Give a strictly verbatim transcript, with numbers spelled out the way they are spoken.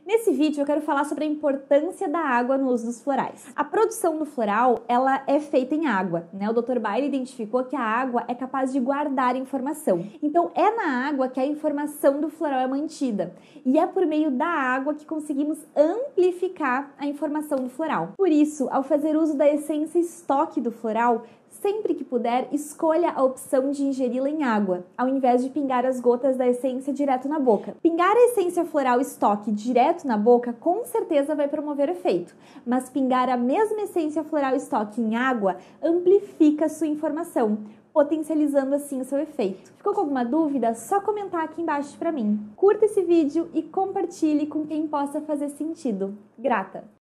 Nesse vídeo eu quero falar sobre a importância da água no uso dos florais. A produção do floral, ela é feita em água, né? O doutor Bailey identificou que a água é capaz de guardar informação. Então é na água que a informação do floral é mantida. E é por meio da água que conseguimos amplificar a informação do floral. Por isso, ao fazer uso da essência estoque do floral, sempre que puder, escolha a opção de ingeri-la em água, ao invés de pingar as gotas da essência direto na boca. Pingar a essência floral estoque direto na boca com certeza vai promover efeito, mas pingar a mesma essência floral estoque em água amplifica sua informação, potencializando assim o seu efeito. Ficou com alguma dúvida? Só comentar aqui embaixo para mim. Curta esse vídeo e compartilhe com quem possa fazer sentido. Grata!